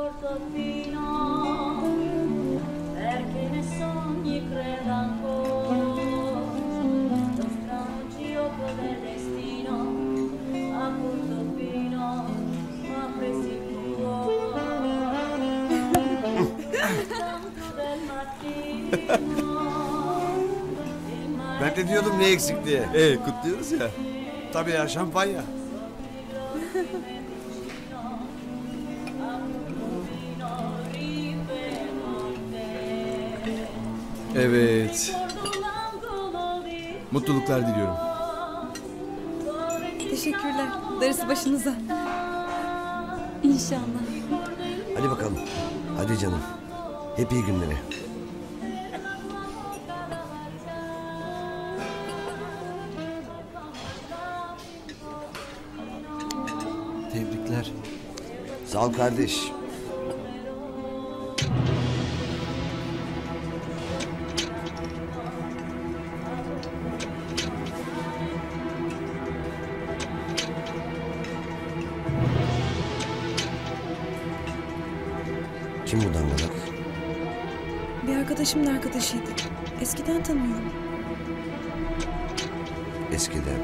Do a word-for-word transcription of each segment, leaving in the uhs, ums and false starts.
Ben de diyordum ne eksik diye. Ee, kutluyoruz ya. Tabii ya, şampanya. Evet. Mutluluklar diliyorum. Teşekkürler. Darısı başınıza. İnşallah. Hadi bakalım. Hadi canım. Hep iyi günleri. Tebrikler. Sağ ol kardeş. Kim bu dangalak? Bir arkadaşımın arkadaşıydı. Eskiden tanıyorum. Eskiden.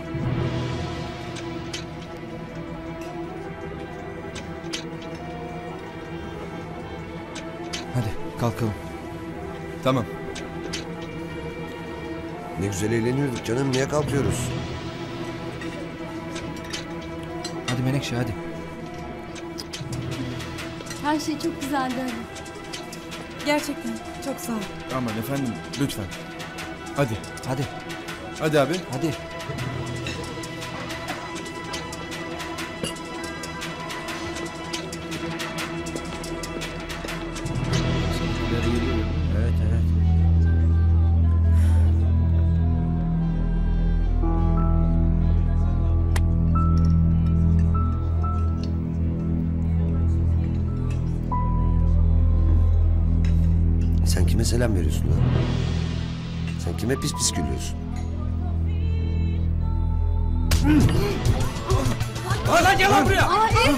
Hadi kalkalım. Tamam. Ne güzel eğleniyorduk canım. Niye kalkıyoruz? Hadi Menekşe hadi. Her şey çok güzeldi. Gerçekten çok sağ ol. Aman efendim, lütfen. Hadi. Hadi. Hadi abi. Hadi. Evet evet. Sen kime selam veriyorsun lan? Sen kime pis pis gülüyorsun? Lan gel lan buraya. Aa, e?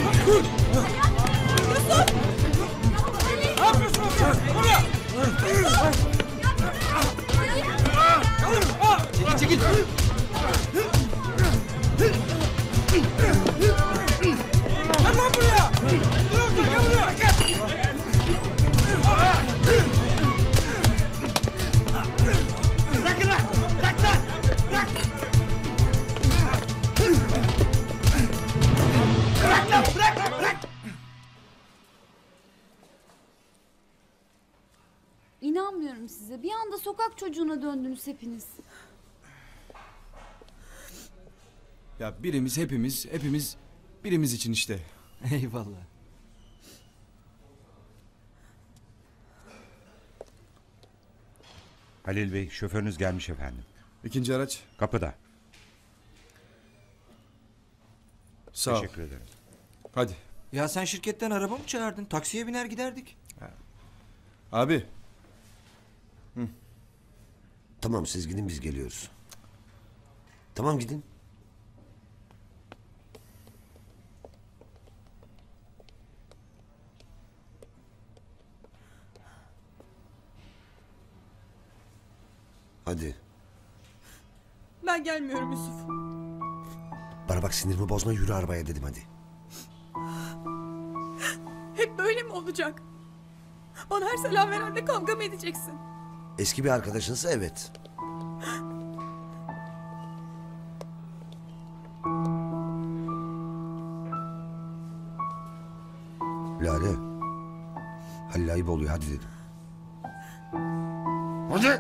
Ne yapıyorsun buraya? Çekil çekil. Gel lan buraya. Gel buraya. Gel. Bırakın lan. Bırak lan. Bırak. Bırak lan. Bırak. Bırak. İnanmıyorum size. Bir anda sokak çocuğuna döndünüz hepiniz. Ya birimiz, hepimiz, hepimiz birimiz için işte. Eyvallah. Halil Bey, şoförünüz gelmiş efendim. İkinci araç. Kapıda. Sağ ol. Teşekkür ederim. Hadi. Ya sen şirketten araba mı çağırdın? Taksiye biner giderdik. Abi. Tamam, siz gidin, biz geliyoruz. Tamam, gidin. Hadi. Ben gelmiyorum Yusuf. Bana bak, sinirimi bozma, yürü arabaya dedim, hadi. Hep böyle mi olacak? Bana her selam verende kavga mı edeceksin? Eski bir arkadaşınsa evet. Lale. Halil ayıp oluyor, hadi dedim. Hadi.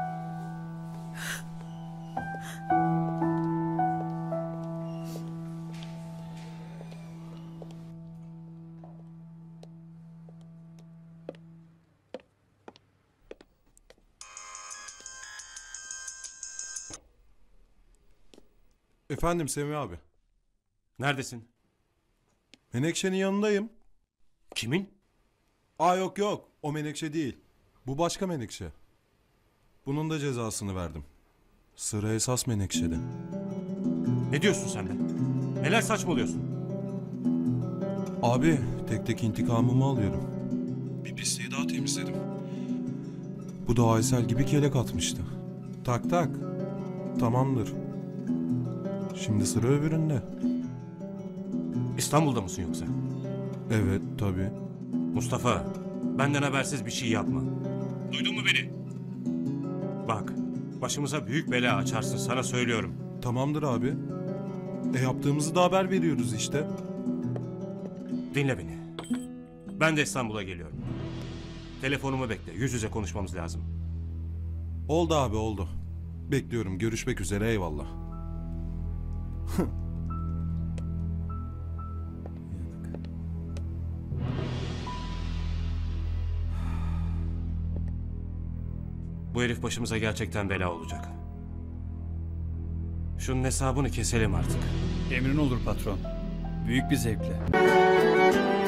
Efendim Semih abi. Neredesin? Menekşe'nin yanındayım. Kimin? Aa yok yok, o Menekşe değil. Bu başka Menekşe. Bunun da cezasını verdim. Sıra esas Menekşe'de. Ne diyorsun sen be? Neler saçmalıyorsun? Abi tek tek intikamımı alıyorum. Bir pisliği daha temizledim. Bu da Aysel gibi kelek atmıştı. Tak tak. Tamamdır. Şimdi sıra öbüründe. İstanbul'da mısın yoksa? Evet tabii. Mustafa, benden habersiz bir şey yapma. Duydun mu beni? Bak, başımıza büyük bela açarsın, sana söylüyorum. Tamamdır abi. E yaptığımızı da haber veriyoruz işte. Dinle beni. Ben de İstanbul'a geliyorum. Telefonumu bekle, yüz yüze konuşmamız lazım. Oldu abi oldu. Bekliyorum. Görüşmek üzere, eyvallah. Bu herif başımıza gerçekten bela olacak. Şunun hesabını keselim artık. Emrin olur patron. Büyük bir zevkle.